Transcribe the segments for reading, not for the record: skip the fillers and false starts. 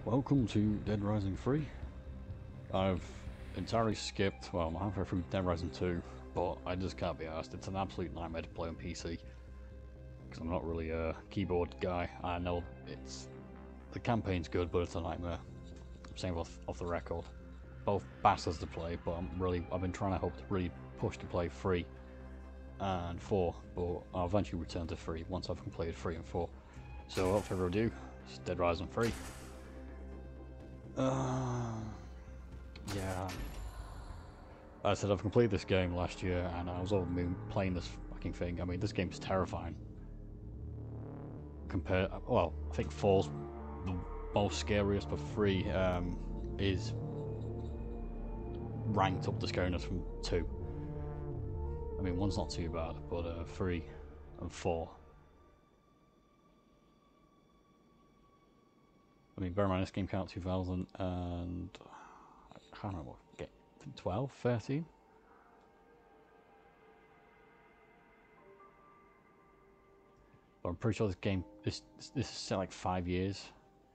Welcome to Dead Rising 3. I've entirely skipped, well, I'm halfway through Dead Rising 2, but I just can't be arsed. It's an absolute nightmare to play on PC, because I'm not really a keyboard guy. I know the campaign's good, but it's a nightmare. I'm saying off the record. Both bastards to play, but I've been trying to hope to really push to play 3 and 4, but I'll eventually return to 3 once I've completed 3 and 4. So without further ado, it's Dead Rising 3. Yeah. I said I've completed this game last year, and I was over the moon playing this fucking thing. I mean, this game's terrifying. Well, I think 4's the most scariest, but 3 is ranked up the scariness from 2. I mean, 1's not too bad, but 3 and 4. I mean, bear in mind, this game came out 2000 and I can't remember, 12, 13? But I'm pretty sure this is set like 5 years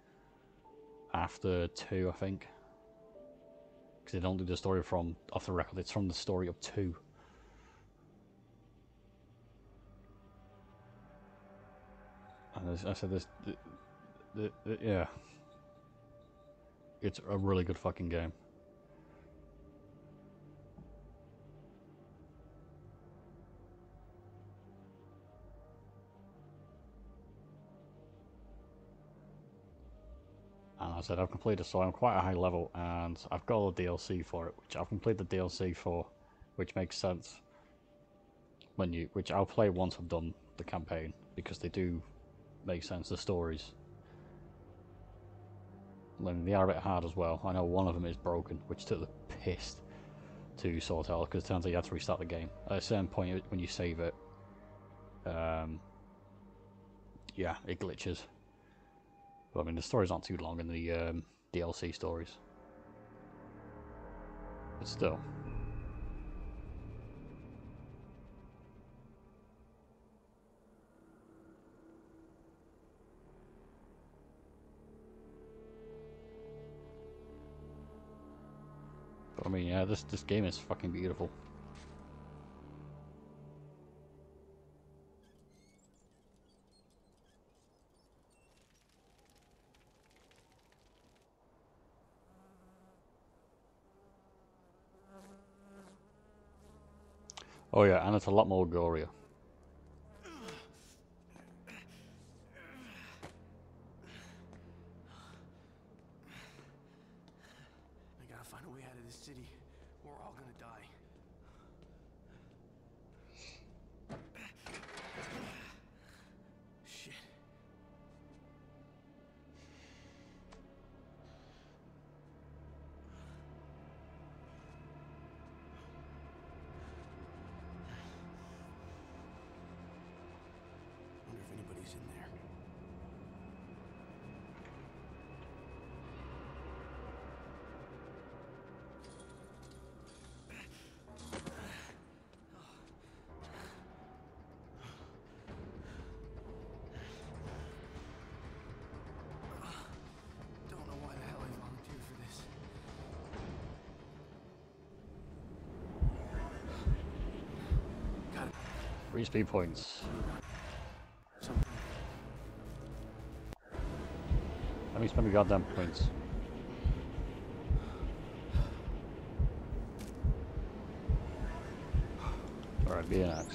after 2, I think. Because they don't do the story from off the record, it's from the story of 2. And as I said, yeah. It's a really good fucking game. And I said I've completed, so I'm quite a high level, and I've got all the DLC for it, which I've completed the DLC for, which makes sense. Which I'll play once I've done the campaign, because they do make sense, the stories. And they are a bit hard as well. I know one of them is broken, which took the piss to sort out, because it turns out you have to restart the game. At a certain point when you save it, yeah, it glitches. But I mean, the stories aren't too long in the DLC stories. But still. But I mean, yeah, this game is fucking beautiful. Oh yeah, and it's a lot more gorier. I gotta find a way out of this city. We're all gonna die. Shit. Wonder if anybody's in there. Don't know why the hell I volunteered for this. Got it. 3 speed points. Let me spend the goddamn points. Alright, be an axe.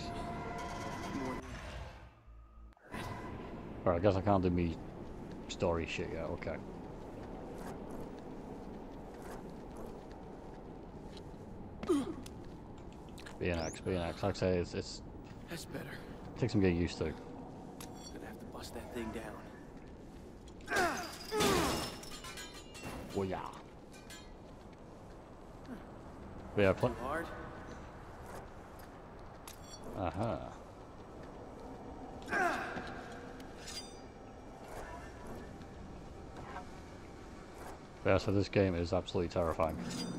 Alright, I guess I can't do me story shit yet, okay. Be an axe. Like I say, it's That's better. takes some getting used to. Gonna have to bust that thing down. Oh yeah. But yeah, Too hard? uh-huh. Yeah, so this game is absolutely terrifying.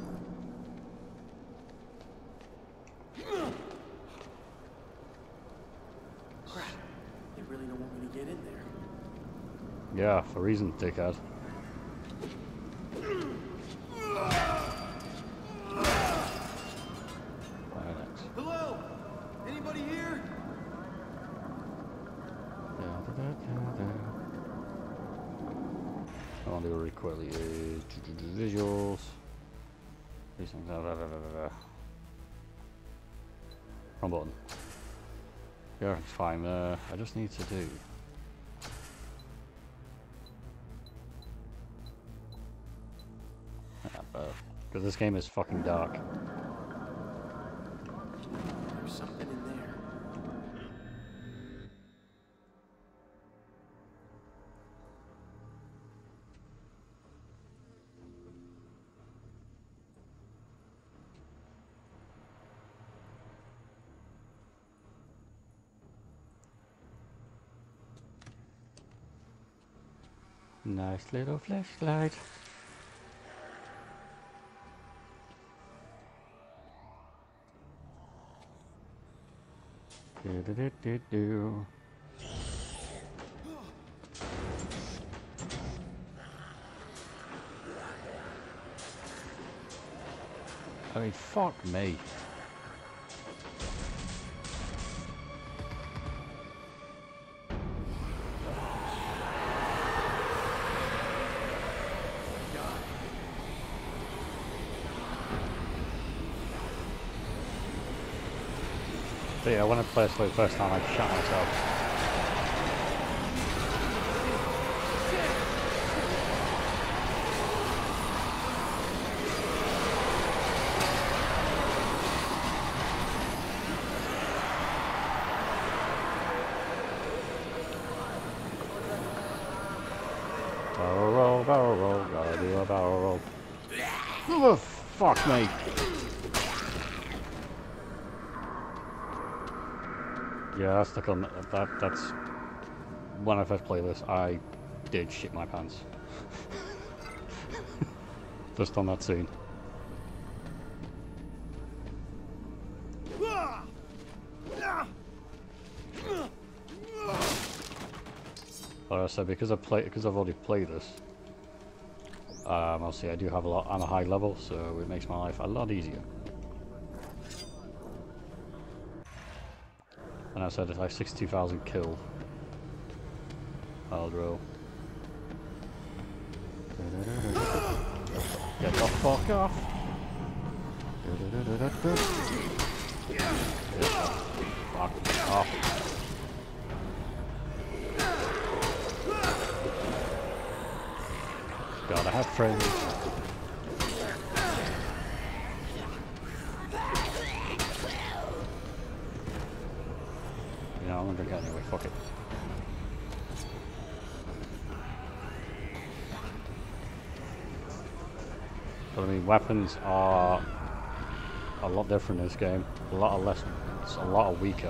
Crap. They really don't want me to get in there. Yeah, for reason, dickhead. Hello? Anybody here? I want to do it really quickly. Visuals. These things. Wrong button. Yeah, it's fine. I just need to do. Because this game is fucking dark. There's something in there. Nice little flashlight. Do. I mean, fuck me. So yeah, when I played this for the first time, I shot myself. Barrel roll, gotta do a barrel roll. Oh, fuck me. Yeah, that's the that's when I first played this, I did shit my pants. Just on that scene. Like I said, because I've already played this, obviously I do have I'm a high level, so it makes my life a lot easier. And I said it's like 62,000 kill. I'll roll. Get the fuck off! Fuck off! Gotta have friends. You know, I'm gonna drink it anyway, fuck it. But I mean, weapons are a lot different in this game. A lot weaker.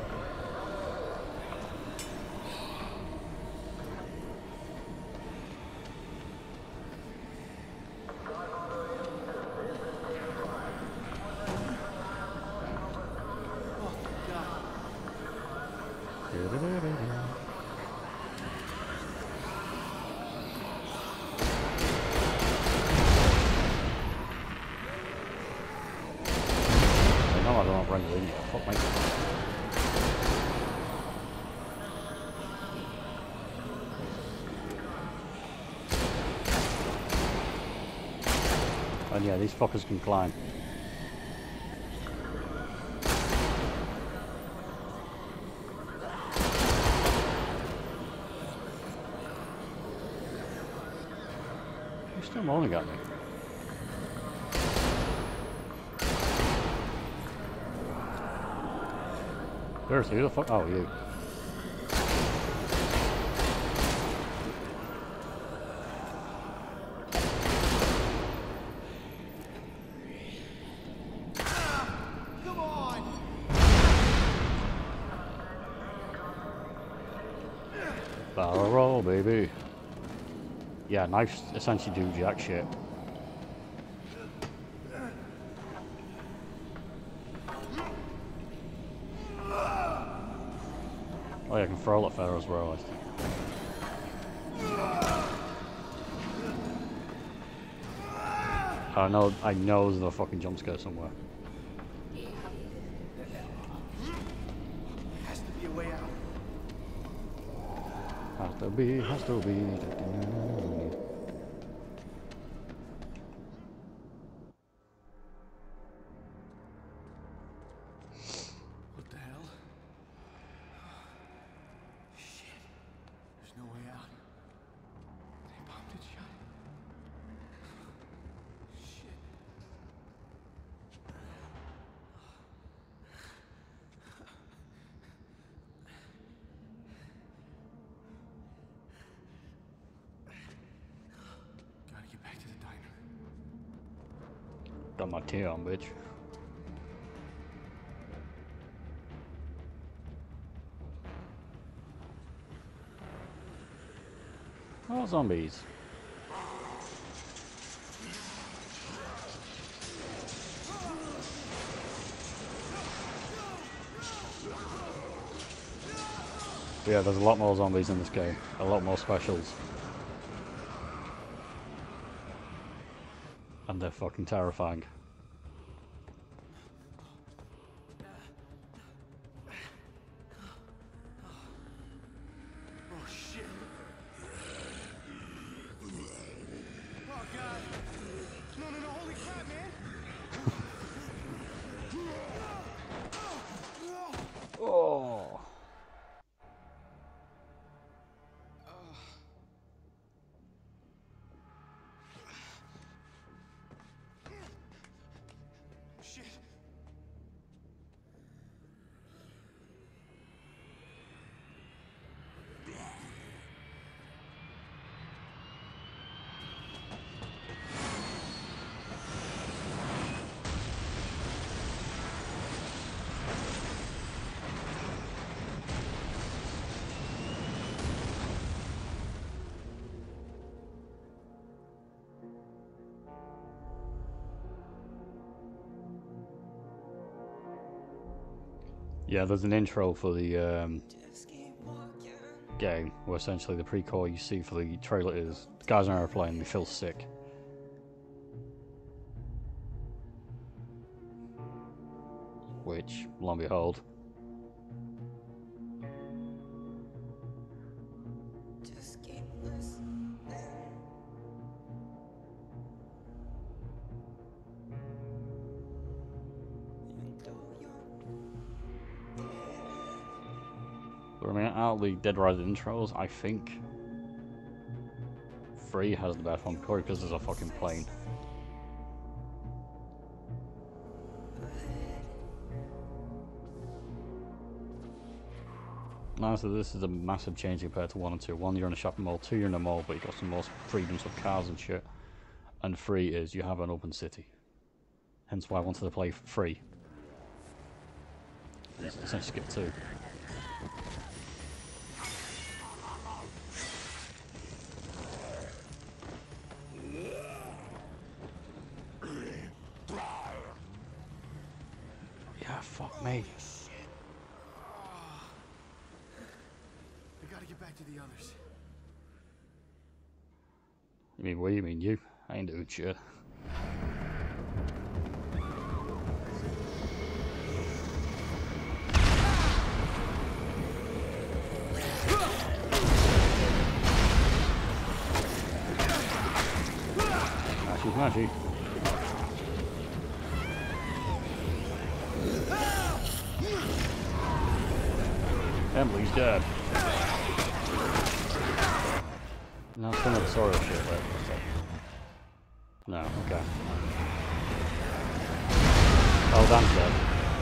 And yeah, these fuckers can climb. You're still moaning at me. Seriously, who the fuck? Oh, you. Barrel roll, baby. Yeah, knives essentially do jack shit. Oh, yeah, I can throw a lot further as well, I think. I know there's a fucking jump scare somewhere. Has to be a way out. Has to be. What the hell? Shit. There's no way out. They bombed it shut. Shit. Gotta get back to the diner. Got my tea on, bitch. Oh, zombies. Yeah, there's a lot more zombies in this game. A lot more specials. And they're fucking terrifying. Oh shit. Oh god. No, holy crap, man. Oh. Shit. Yeah, there's an intro for the game, where essentially the pre-core you see for the trailer is the guys on an airplane, they feel sick. Which, lo and behold, but I mean, out of the Dead Rising intros, I think 3 has the best one, probably because there's a fucking plane. Now, so this is a massive change compared to 1 and 2. 1, you're in a shopping mall. 2, you're in a mall, but you've got some more freedoms with cars and shit. And 3 is you have an open city. Hence why I wanted to play 3. Essentially skip 2. Yeah, fuck me. I gotta get back to the others. You mean we? You mean you? I ain't doing shit. Smashy. Emily's dead. No, some of the Sorrow shit, right? No, okay. Oh, Dan's dead.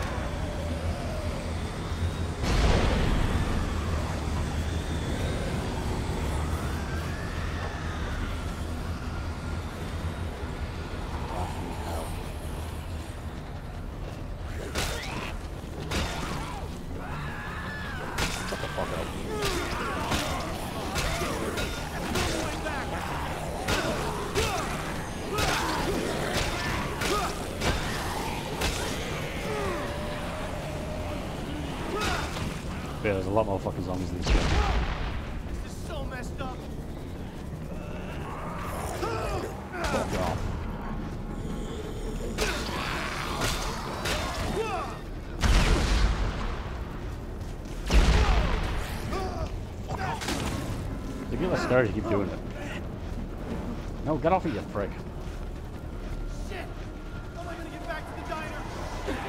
Yeah, there's a lot more fucking zombies in this game. This is so messed up. Fuck off. Sorry to keep doing it. No, get off of you, prick. Shit! How am I gonna get back to the diner?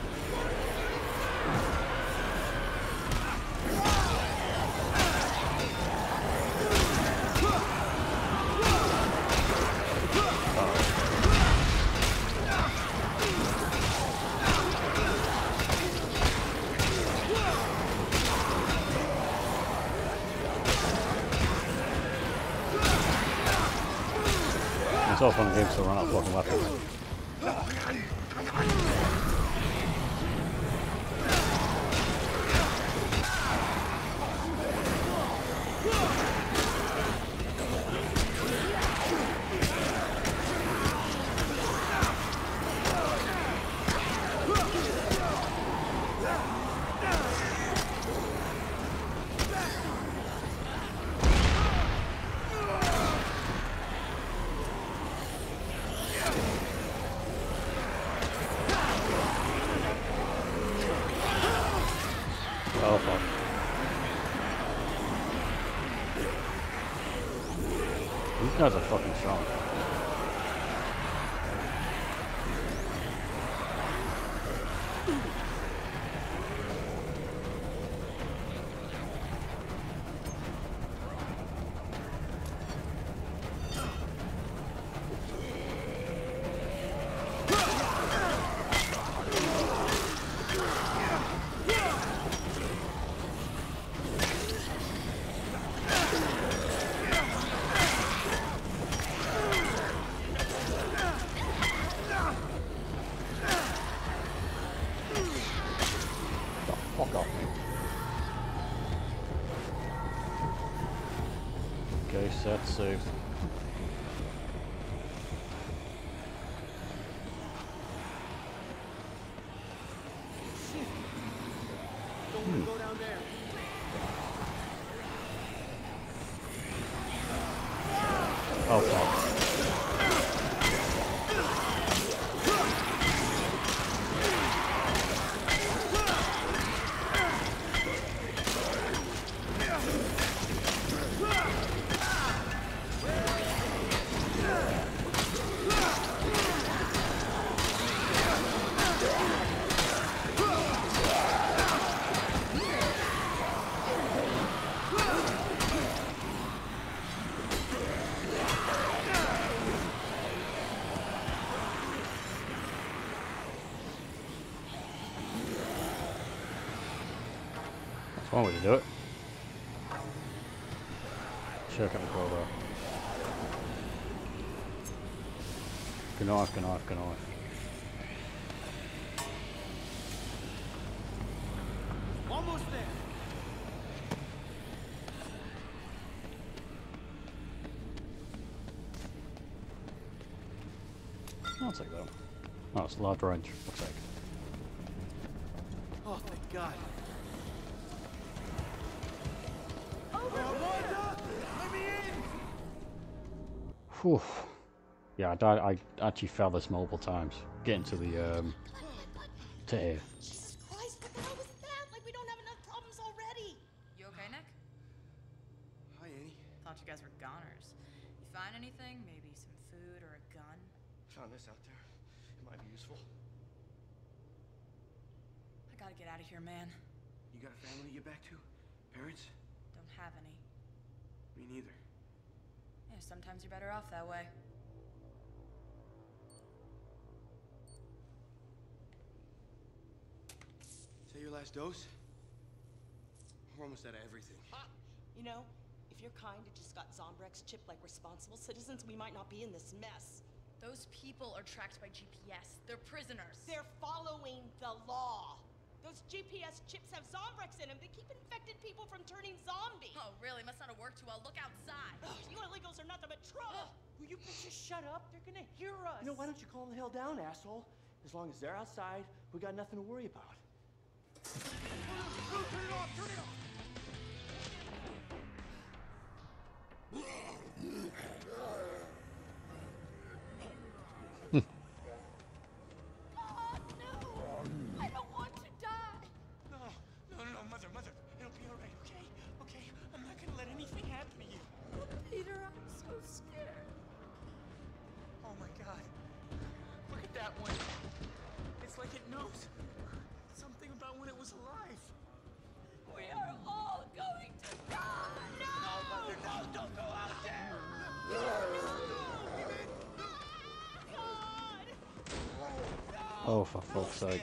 It's all fun and games to run out of fucking weapons. Oh fuck. These guys are fucking strong. Fuck off. Okay, set, saved. Don't wanna go down there. Oh fuck. That's one way to do it. Check out the crowbar. Knife, knife, knife. Almost there. I'll take that. Oh, it's large range, looks like. Oh, thank God. Wanda! Let me in! Whew. Yeah, I died. I actually fell this multiple times. Getting to the, to here. Jesus Christ, what the hell was that? Like, we don't have enough problems already. You okay, Nick? Hi, Annie. Thought you guys were goners. You find anything? Maybe some food or a gun? Found this out there. It might be useful. I gotta get out of here, man. You got a family to get back to? Parents? Don't have any. Me neither. Yeah, sometimes you're better off that way. Is that your last dose? We're almost out of everything. You know, if you're kind and just got Zombrex chipped like responsible citizens, we might not be in this mess. Those people are tracked by GPS. They're prisoners. They're following the law. Those GPS chips have Zombrex in them. They keep infected people from turning zombie. Oh, really? Must not have worked too well. Look outside. Ugh, you illegals are nothing but trouble. Will you please just shut up? They're gonna hear us. You know, why don't you calm the hell down, asshole? As long as they're outside, we got nothing to worry about. Turn it off! Turn it off! Oh, no! I don't want to die. No, no, no, mother, it'll be all right, okay? Okay, I'm not gonna let anything happen to you. knows? Something about when it was alive. We are all going to die! No! Don't go out there! God! Oh, for fuck's sake.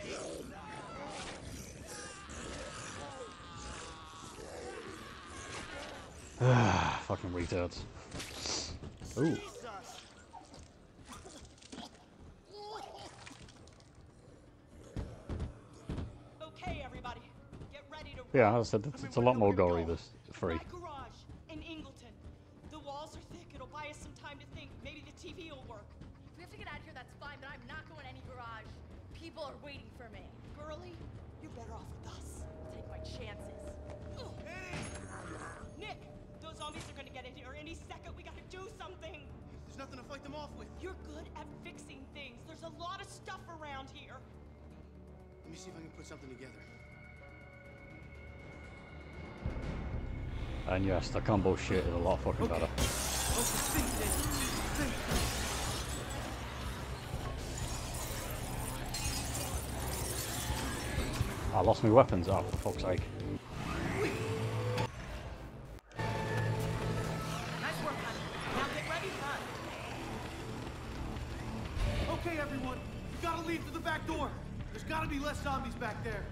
Fucking retards. Ooh. Okay, everybody, get ready to Yeah, as I said, it's a lot more gory this free. My garage in Ingleton. The walls are thick. It'll buy us some time to think. Maybe the TV will work. If we have to get out of here, that's fine, but I'm not going any garage. People are waiting for me. Girlie, you're better off with us. Take my chances. Nick, those zombies are gonna get in here any second. We gotta do something. There's nothing to fight them off with. You're good at fixing things. There's a lot of stuff around here. Let me see if I can put something together. And yes, the combo shit is a lot fucking better. I lost my weapons, oh for fuck's sake. Nice work, honey. Now get ready, run. Okay, everyone. You gotta leave through the back door. There's gotta be less zombies back there.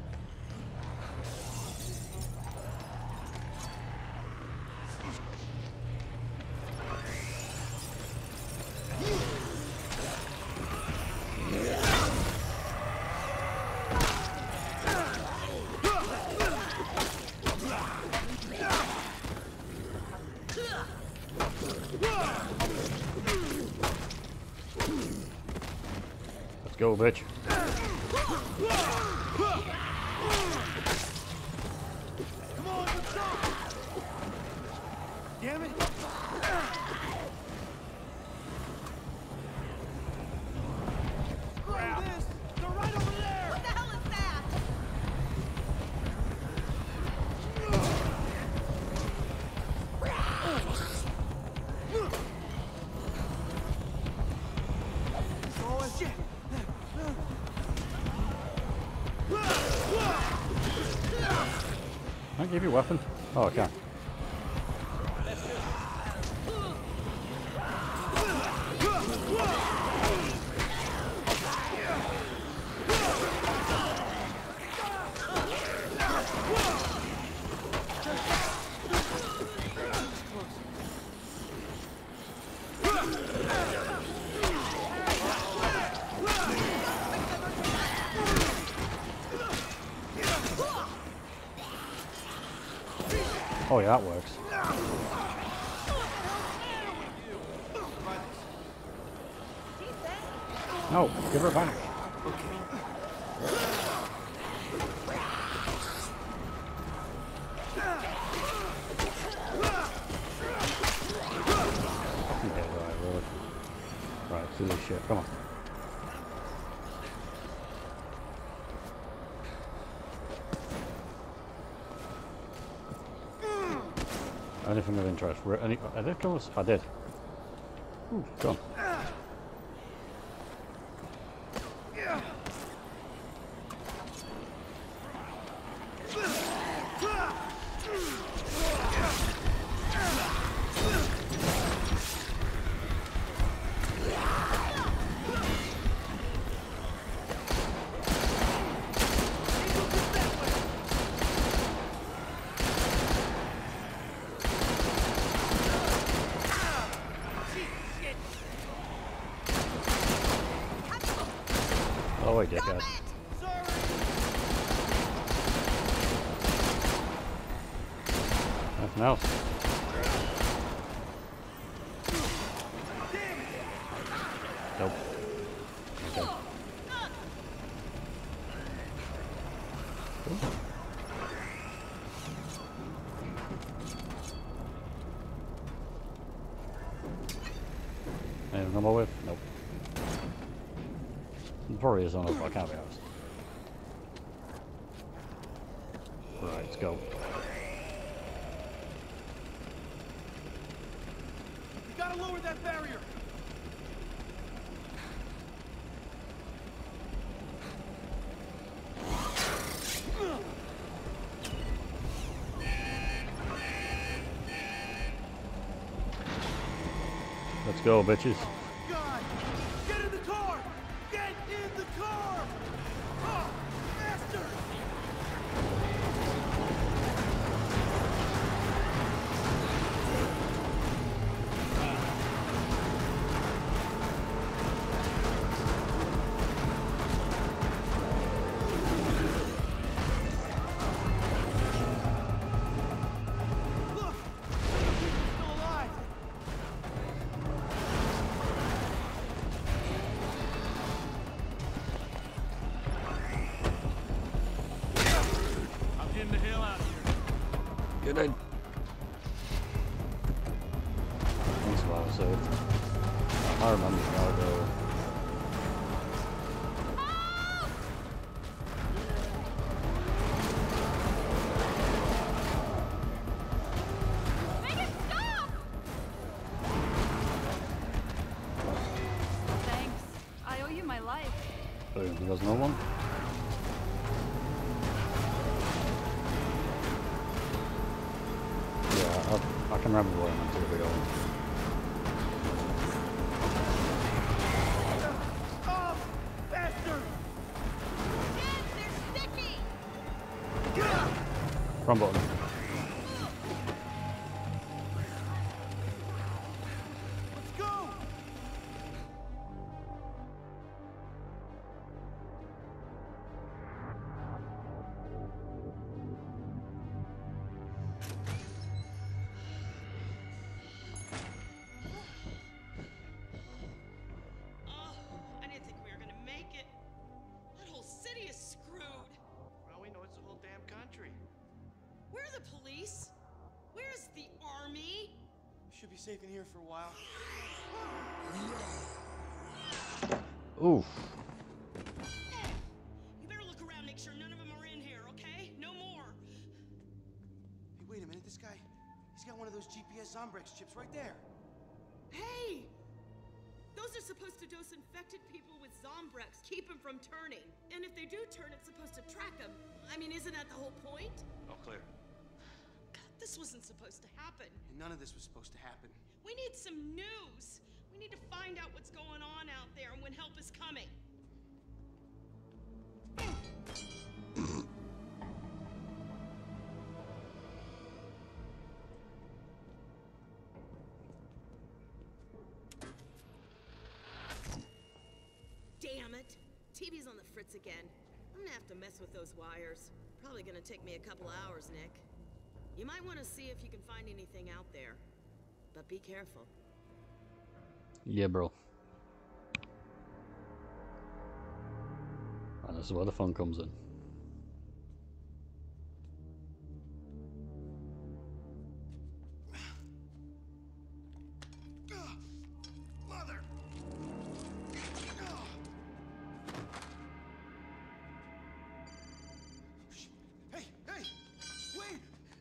Let's go, bitch. Come on, let's go! Damn it! Screw this! They're right over there! What the hell is that? Oh, shit! Can I give you a weapon? Oh, I can. Oh yeah, that works. No, give her back. Fucking dead, right, really. Right, do this shit, come on. Anything of interest? I did kill us? I did. Ooh, gone. Oh wait, dickhead. Nothing else. Nope. Okay. Cool. Anything I'm with? Nope. The probably is on it, but I can't be honest. Right, let's go. You gotta lower that barrier! Let's go, bitches. God! Get in the car! Get in the car! Oh, faster! Look! He's still alive! I'm getting the hell out of here. Get in. Thanks for all I saved. I remember now though. Make it stop! Thanks. I owe you my life. Boom, there's no one. Yeah, I can remember where I meant to be going. Oh! Faster! Kids, they're sticky! Wrong button. Let's go! Oh, I didn't think we were gonna make it. That whole city is screwed. Well, we know it's the whole damn country. Where are the police? Where's the army? Should be safe in here for a while. Oof. You better look around, make sure none of them are in here, okay? No more. Hey, wait a minute. This guy, he's got one of those GPS Zombrex chips right there. Hey! Those are supposed to dose infected people with Zombrex, keep them from turning. And if they do turn, it's supposed to track them. I mean, isn't that the whole point? All clear. God, this wasn't supposed to happen. And none of this was supposed to happen. We need some news. We need to find out what's going on out there and when help is coming. Damn it. TV's on the fritz again. I'm gonna have to mess with those wires. Probably gonna take me a couple hours, Nick. You might want to see if you can find anything out there. But be careful. Yeah, bro. And this is where the fun comes in. Mother! Hey, hey! Wait!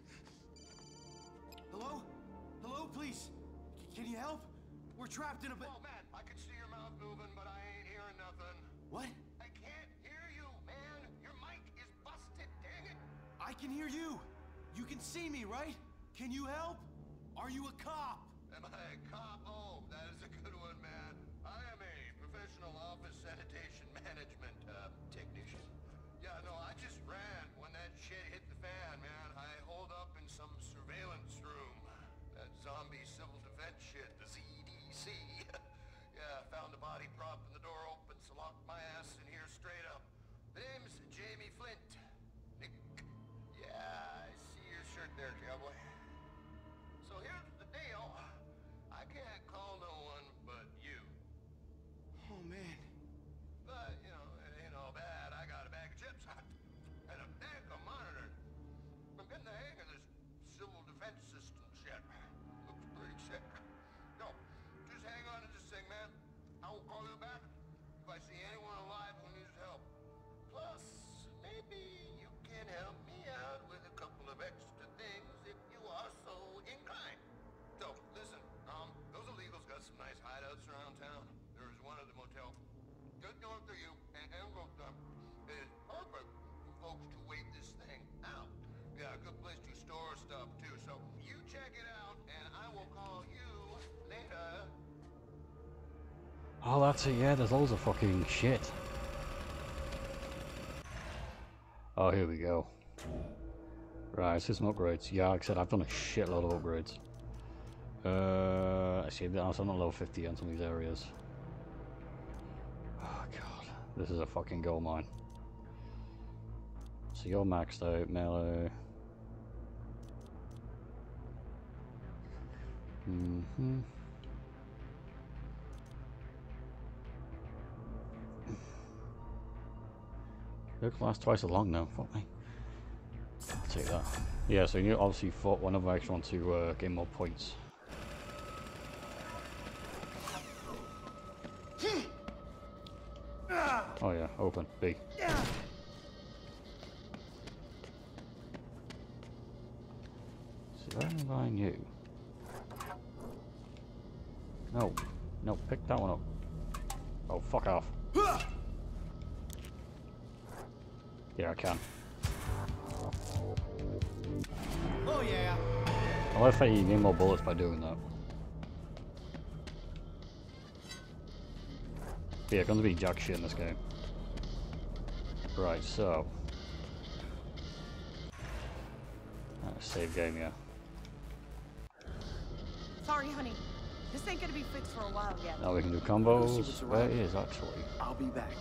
Hello? Hello, please? Can you help? We're trapped in a Oh, man, I can see your mouth moving, but I ain't hearing nothing. What? I can't hear you, man. Your mic is busted, dang it. I can hear you. You can see me, right? Can you help? Are you a cop? Am I a cop? Oh, that is a good one, man. I am a professional office sanitation management technician. Yeah, no, I just ran when that shit hit the fan, man. I holed up in some surveillance room. That zombie civil defense shit, the ZDC. Yeah, found the body prop and the door open, so locked my ass in here straight up. The name's Jamie Flint. Nick. Yeah, I see your shirt there, cowboy. So here's the deal. I can't call no one but you. Oh, man. But, you know, it ain't all bad. I got a bag of chips and a bag of monitors. I'm getting the hang of this civil defense system shit. Looks pretty sick. No, just hang on to this thing, man. I will call you back if I see anyone alive who needs help. Plus, maybe you can help me out with a couple of extra things if you are so inclined. So, listen, those illegals got some nice hideouts around town. There's one at the motel just north of you, and Englethorpe is perfect for folks to wait this thing out. Yeah, a good place to store stuff, too. So, you check it out, and I will call you later. Oh, that's it, yeah, there's loads of fucking shit. Oh, here we go. Right, so some upgrades. Yeah, like I said, I've done a shitload of upgrades. Actually, I'm not level 50 on some of these areas. Oh, God. This is a fucking gold mine. So you're maxed out, melee. It lasts twice as long now, fuck me. I'll take that. Yeah, so you obviously fought one of them extra one to gain more points. Oh yeah, open, B. See, where am I buying you? No, no, pick that one up. Oh, fuck off. Yeah, I can. Oh yeah. I like how you gain more bullets by doing that. But yeah, gonna be jack shit in this game. Right, so. Save game, yeah. Sorry, honey. This ain't gonna be fixed for a while yet. Now we can do combos. Where it is actually? I'll be back.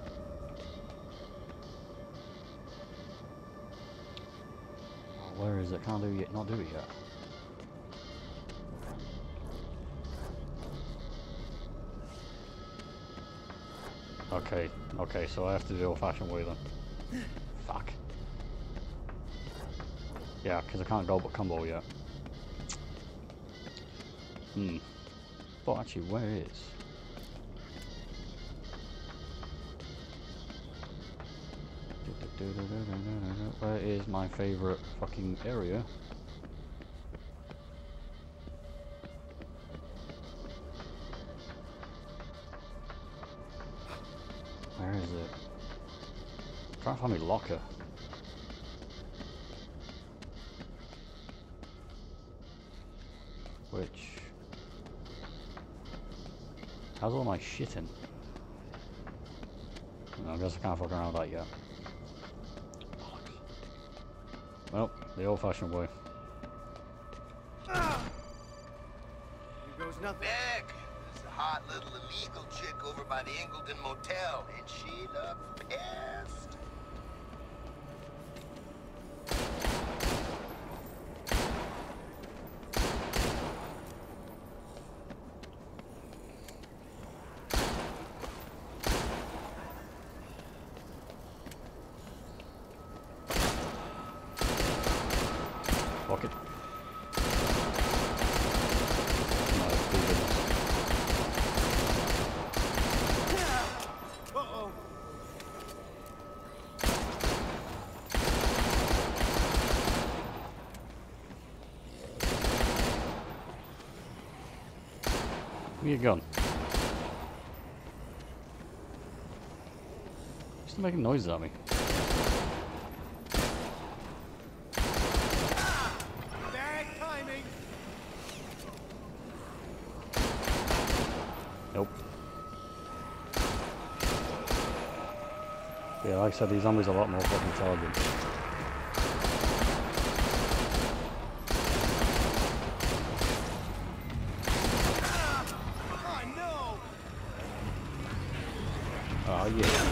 Oh, where is it? Can't do it. Not do it yet. Okay, okay, so I have to do the old-fashioned way then. Fuck. Yeah, because I can't go but combo yet. But actually, where is? Where is my favorite fucking area? Where is it? I'm trying to find my locker. Which has all my shit in. No, I guess I can't fuck around with that yet. Well, the old-fashioned way. Here goes nothing. Beck, there's a hot little illegal chick over by the Ingleton Motel, and she looks pissed. Fuck it. Uh-oh. Give me a gun. Still making noises at me. Bad timing. Nope. Yeah, like I said, these zombies are a lot more fucking intelligent. Oh no. Oh yeah.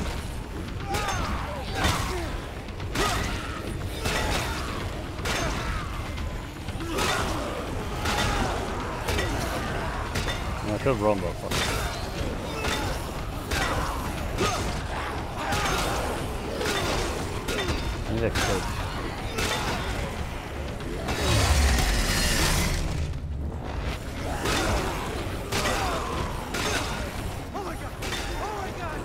I could run, but fuck it. I need to escape. Oh my god. Oh my god.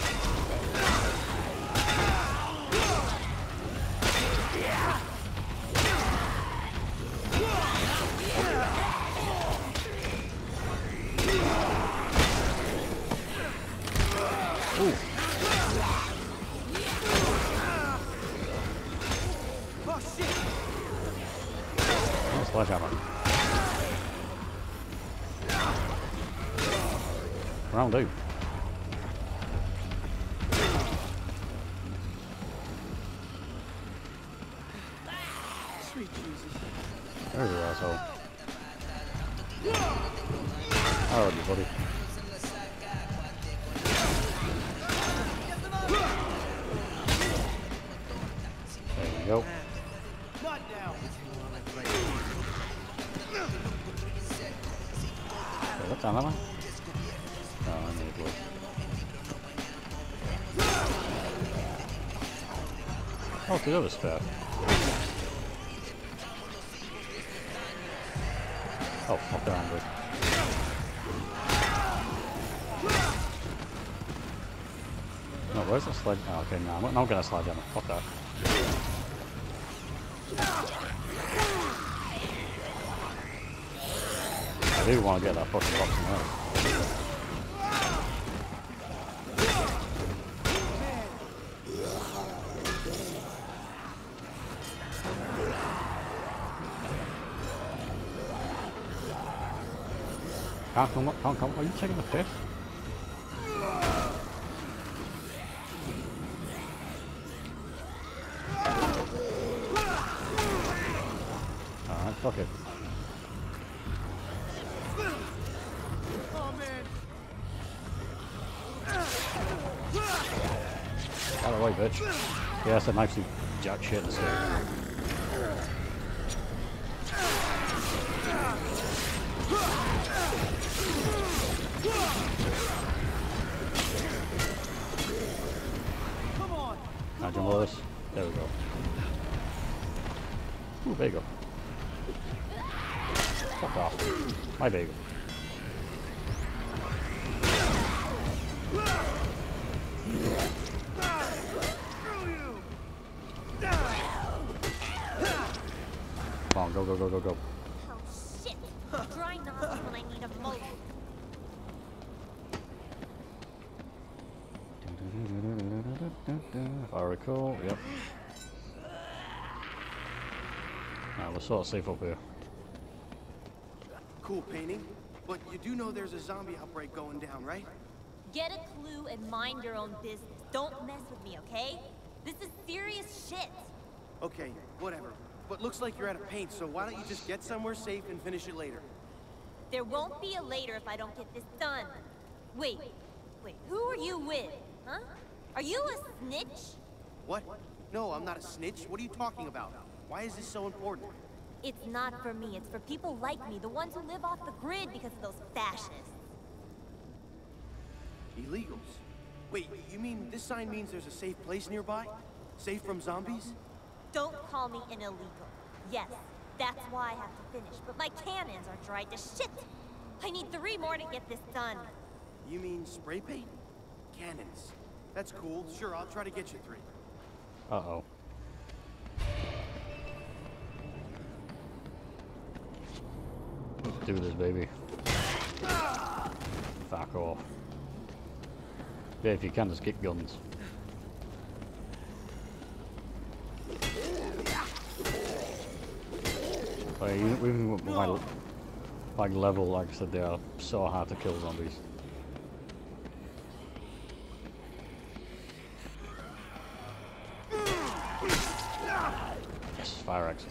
Ooh. Oh shit. Oh, sledgehammer. Round two. Sweet Jesus. There's your asshole. Alright, you buddy. There we go. Not now. Okay, what time am I? No, I need to look. Oh, the other stuff. Oh, fuck around with. No, where's the sled? Oh, okay, no, I'm not gonna slide down. Fuck that. I do want to get that fucking box in there. Can't come. Are you taking the piss? Alright, fuck it. Oh man. Out of the way, bitch. Yeah, that's a nicely jack shit to say. Come on. Can I jump over this? There we go. Ooh, bagel. Fuck off. My bagel. Come on, go, go, go, go, go. Oh shit! Dry nozzles when I need them most. Oracle, yep. Alright, we're sort of safe up here. Cool painting, but you do know there's a zombie outbreak going down, right? Get a clue and mind your own business. Don't mess with me, okay? This is serious shit. Okay, whatever. But looks like you're out of paint, so why don't you just get somewhere safe and finish it later? There won't be a later if I don't get this done. Wait, who are you with? Huh? Are you a snitch? What? No, I'm not a snitch. What are you talking about? Why is this so important? It's not for me, it's for people like me, the ones who live off the grid because of those fascists. Illegals? Wait, you mean this sign means there's a safe place nearby? Safe from zombies? Don't call me an illegal. Yes, that's why I have to finish, but my cannons are dried to shit. I need 3 more to get this done. You mean spray paint? Cannons. That's cool. Sure, I'll try to get you 3. Uh-oh. Let's do this, baby. Fuck off. Yeah, if you can, just get guns. Like, even with my level, like I said, they are so hard to kill zombies. Yes, fire exit.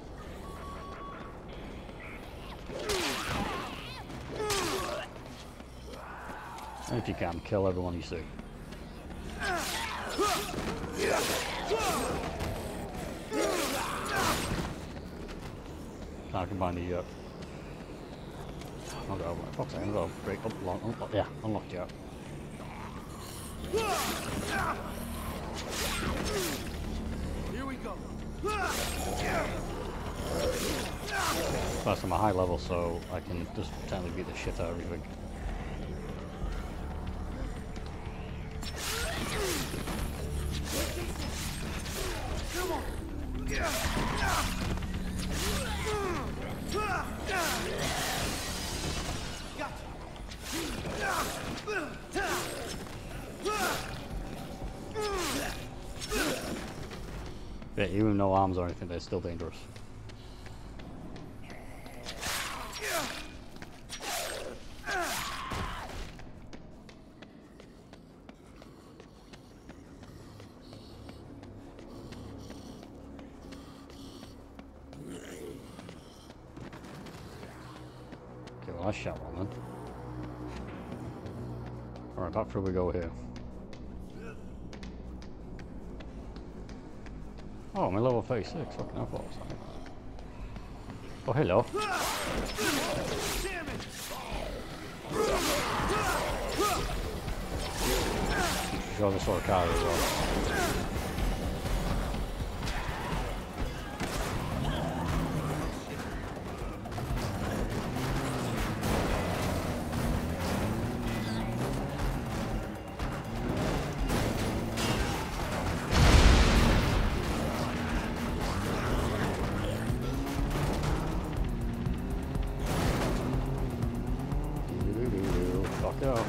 And if you can, kill everyone you see. Now I can bind the I'll go, fuck's sake, I'll go break up, unlock, yeah, unlocked you out. Here we go. Plus I'm a high level, so I can just technically beat the shit out of everything. Yeah, even no arms or anything, they're still dangerous. Nice shot, man. Alright, back through we go here. Oh, I'm in level 36. Fucking hell, what was that? Oh, hello. Show the sort of car as well. Fuck off.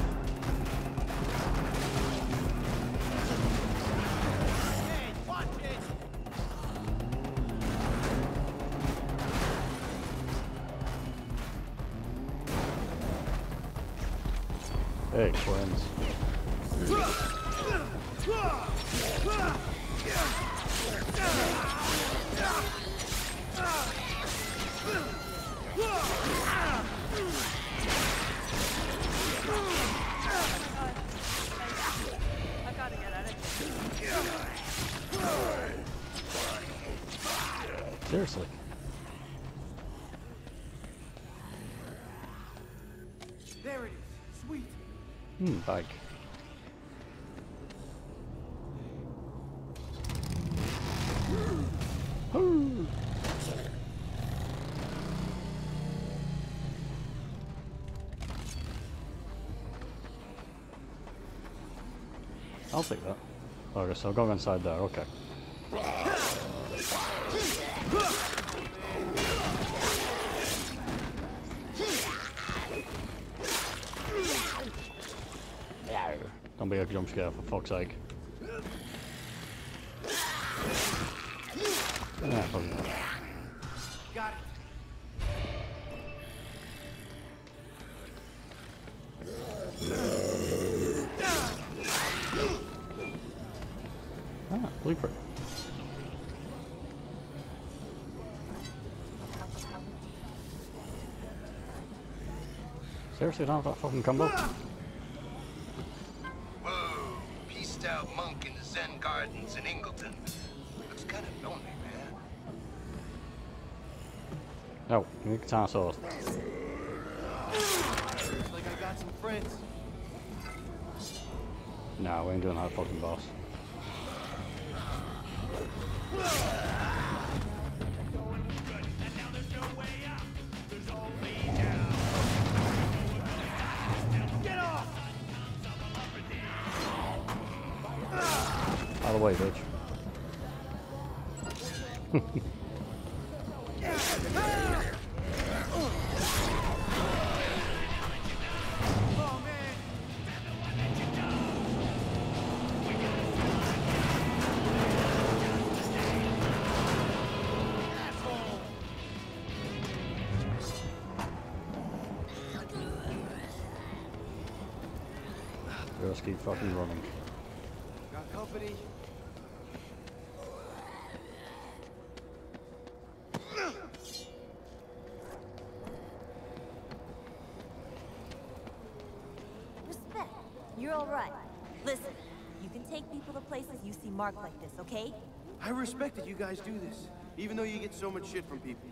Hey, twins. I gotta get out of here. Seriously. There it is. Sweet. Bike. I'll take that. Okay, so I'll go inside there, okay. Don't be a jump scare for fuck's sake. Yeah, fuck it. Got it. Ah, blueprint. Seriously, don't have that fucking combo? Whoa, pieced out monk in the Zen gardens in Ingleton. Looks kind of lonely, man. No, you need guitar sword. Looks like I got some friends. No, we ain't doing that fucking boss. Out of the way, bitch. Just keep fucking running. Got company. Respect. You're all right. Listen, you can take people to places you see marked like this, okay? I respect that you guys do this, even though you get so much shit from people.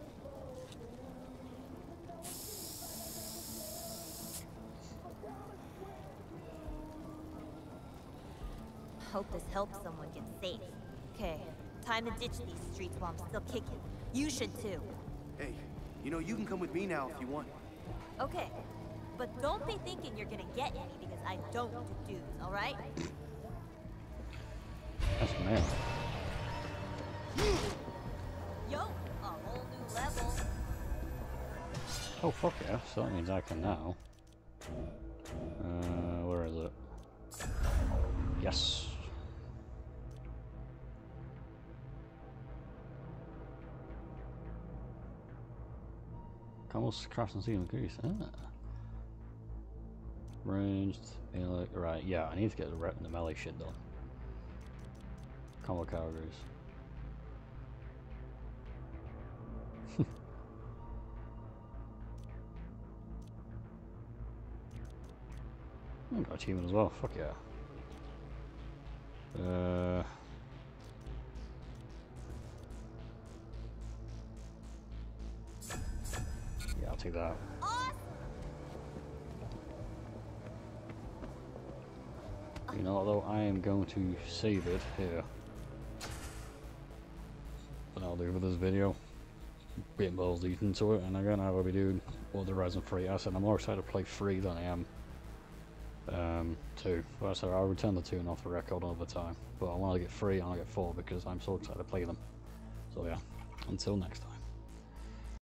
Hope this helps someone get safe. Okay, time to ditch these streets while I'm still kicking. You should too. Hey, you know, you can come with me now if you want. Okay, but don't be thinking you're gonna get any because I don't do dudes, alright? That's man. Yo, a whole new level. Oh fuck yeah, so that means I can now. Where is it? Yes. Almost crash and see him goose. Ah. Ranged, melee, right, yeah, I need to get the melee shit done. Combo categories. I got achievement as well, fuck yeah. Yeah, I'll take that. You know, although I am going to save it here. But I'll do for this video. Getting balls deep into it, and again I will be doing other Horizon 3. I said I'm more excited to play 3 than I am 2. But I said I'll return the 2 and off the record all the time. But I want to get 3 and I get 4 because I'm so excited to play them. So yeah, until next time.